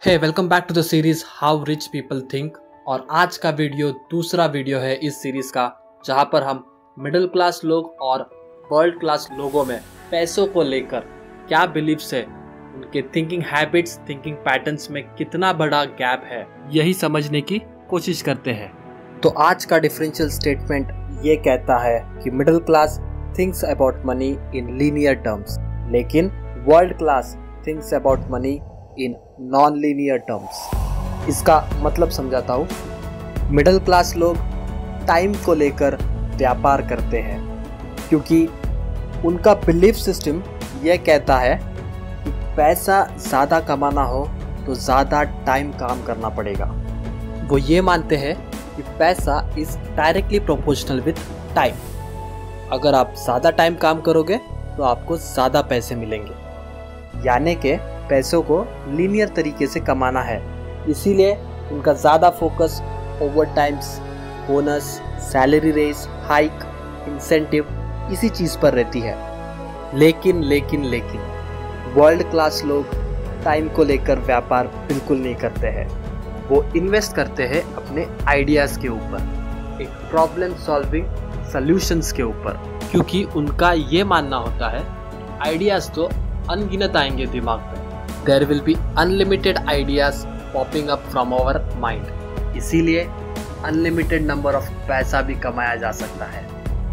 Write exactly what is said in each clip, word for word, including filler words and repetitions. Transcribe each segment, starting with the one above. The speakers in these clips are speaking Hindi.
Hey welcome back to the series how rich people think. और आज का वीडियो दूसरा वीडियो है इस सीरीज का, जहां पर हम मिडिल क्लास लोग और वर्ल्ड क्लास लोगों में पैसों को लेकर क्या बिलीव्स है, उनके थिंकिंग हैबिट्स, थिंकिंग पैटर्न्स में कितना बड़ा गैप है, यही समझने की कोशिश करते हैं। तो आज का डिफरेंशियल स्टेटमेंट ये कहता है कि middle class thinks about money in linear terms, लेकिन world class thinks about money in non linear terms. इसका मतलब समझाता हूँ। मिडिल क्लास लोग टाइम को लेकर व्यापार करते हैं, क्योंकि उनका बिलीफ सिस्टम यह कहता है कि पैसा ज़्यादा कमाना हो तो ज़्यादा टाइम काम करना पड़ेगा। वो ये मानते हैं कि पैसा is directly proportional with time. अगर आप ज़्यादा टाइम काम करोगे तो आपको ज़्यादा पैसे मिलेंगे, यानी कि पैसों को लीनियर तरीके से कमाना है। इसीलिए उनका ज़्यादा focus overtimes, bonus, salary raise, hike, incentive इसी चीज़ पर रहती है। लेकिन लेकिन लेकिन वर्ल्ड क्लास लोग टाइम को लेकर व्यापार बिल्कुल नहीं करते हैं। वो इन्वेस्ट करते हैं अपने आइडियाज़ के ऊपर, एक प्रॉब्लम सॉल्विंग सॉल्यूशंस के ऊपर, क्योंकि उनका ये मानना होता है आइडियाज़ तो अनगिनत आएंगे दिमाग में। There will be unlimited ideas popping up from our mind, इसीलिए अनलिमिटेड नंबर ऑफ पैसा भी कमाया जा सकता है।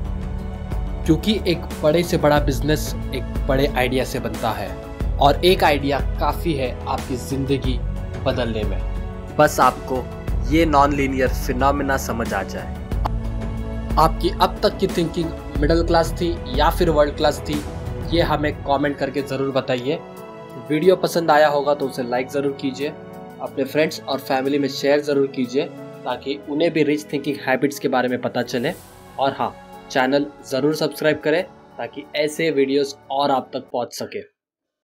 क्योंकि एक बड़े से बड़ा बिजनेस एक बड़े आइडिया से बनता है, और एक आइडिया काफ़ी है आपकी ज़िंदगी बदलने में। बस आपको ये नॉन लीनियर फिनोमेना समझ आ जाए। आपकी अब तक की थिंकिंग मिडिल क्लास थी या फिर वर्ल्ड क्लास थी, ये हमें कमेंट करके ज़रूर बताइए। वीडियो पसंद आया होगा तो उसे लाइक ज़रूर कीजिए, अपने फ्रेंड्स और फैमिली में शेयर ज़रूर कीजिए, ताकि उन्हें भी रिच थिंकिंग हैबिट्स के बारे में पता चले। और हाँ, चैनल ज़रूर सब्सक्राइब करें ताकि ऐसे वीडियोस और आप तक पहुंच सके।